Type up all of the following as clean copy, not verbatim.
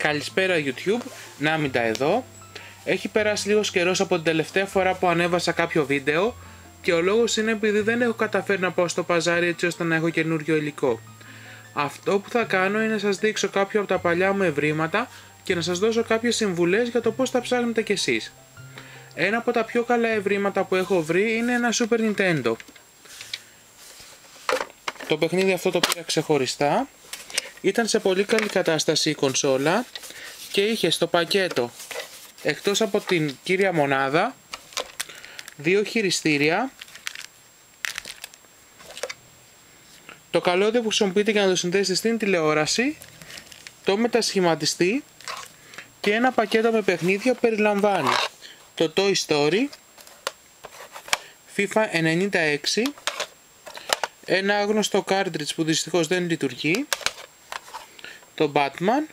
Καλησπέρα YouTube, Νάμιντα εδώ. Έχει περάσει λίγος καιρός από την τελευταία φορά που ανέβασα κάποιο βίντεο και ο λόγος είναι επειδή δεν έχω καταφέρει να πάω στο παζάρι έτσι ώστε να έχω καινούριο υλικό. Αυτό που θα κάνω είναι να σας δείξω κάποια από τα παλιά μου ευρήματα και να σας δώσω κάποιες συμβουλές για το πώς θα ψάχνετε κι εσείς. Ένα από τα πιο καλά ευρήματα που έχω βρει είναι ένα Super Nintendo. Το παιχνίδι αυτό το πήρα ξεχωριστά. Ήταν σε πολύ καλή κατάσταση η κονσόλα και είχε στο πακέτο, εκτός από την κύρια μονάδα, 2 χειριστήρια, το καλώδιο που χρησιμοποιείται για να το συνδέσετε στην τηλεόραση, το μετασχηματιστή και ένα πακέτο με παιχνίδια που περιλαμβάνει το Toy Story, FIFA 96, ένα άγνωστο cartridge που δυστυχώς δεν λειτουργεί, το Batman,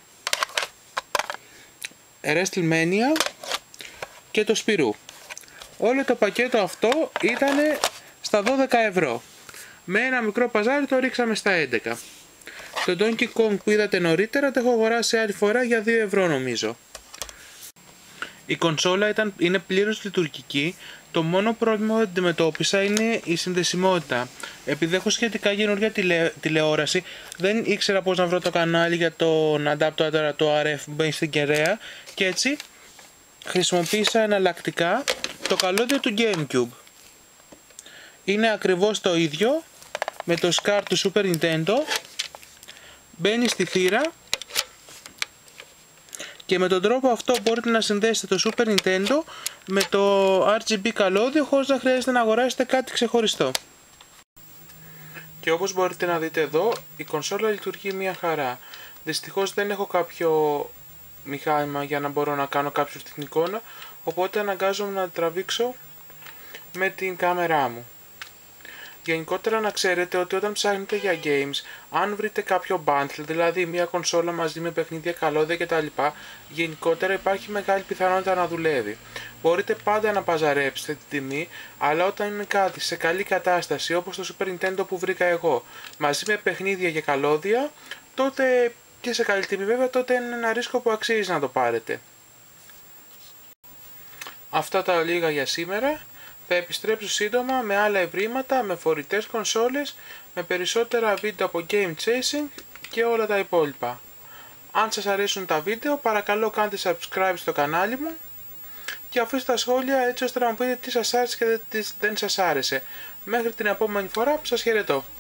WrestleMania και το Spirou. Όλο το πακέτο αυτό ήταν στα 12 ευρώ. Με ένα μικρό παζάρι το ρίξαμε στα 11. Το Donkey Kong που είδατε νωρίτερα το έχω αγοράσει άλλη φορά για 2 ευρώ νομίζω. Η κονσόλα είναι πλήρως λειτουργική. Το μόνο πρόβλημα που αντιμετώπισα είναι η συνδεσιμότητα. Επειδή έχω σχετικά καινούργια τηλεόραση, δεν ήξερα πώς να βρω το κανάλι για τον adapter το RF που μπαίνει στην κεραία και έτσι χρησιμοποίησα εναλλακτικά το καλώδιο του GameCube. Είναι ακριβώς το ίδιο με το SCART του Super Nintendo, μπαίνει στη θύρα και με τον τρόπο αυτό μπορείτε να συνδέσετε το Super Nintendo με το RGB καλώδιο χωρίς να χρειάζεται να αγοράσετε κάτι ξεχωριστό. Και όπως μπορείτε να δείτε εδώ, η κονσόλα λειτουργεί μια χαρά. Δυστυχώς δεν έχω κάποιο μηχάνημα για να μπορώ να κάνω κάποιο στην εικόνα, οπότε αναγκάζομαι να τραβήξω με την κάμερά μου. Γενικότερα να ξέρετε ότι όταν ψάχνετε για games, αν βρείτε κάποιο bundle, δηλαδή μια κονσόλα μαζί με παιχνίδια, καλώδια κτλ, γενικότερα υπάρχει μεγάλη πιθανότητα να δουλεύει. Μπορείτε πάντα να παζαρέψετε την τιμή, αλλά όταν είναι κάτι σε καλή κατάσταση όπως το Super Nintendo που βρήκα εγώ, μαζί με παιχνίδια και καλώδια, τότε και σε καλή τιμή βέβαια, τότε είναι ένα ρίσκο που αξίζει να το πάρετε. Αυτά τα λίγα για σήμερα. Θα επιστρέψω σύντομα με άλλα ευρήματα, με φορητές κονσόλες, με περισσότερα βίντεο από game chasing και όλα τα υπόλοιπα. Αν σας αρέσουν τα βίντεο, παρακαλώ κάντε subscribe στο κανάλι μου και αφήστε τα σχόλια έτσι ώστε να μου πείτε τι σας άρεσε και τι δεν σας άρεσε. Μέχρι την επόμενη φορά, σας χαιρετώ.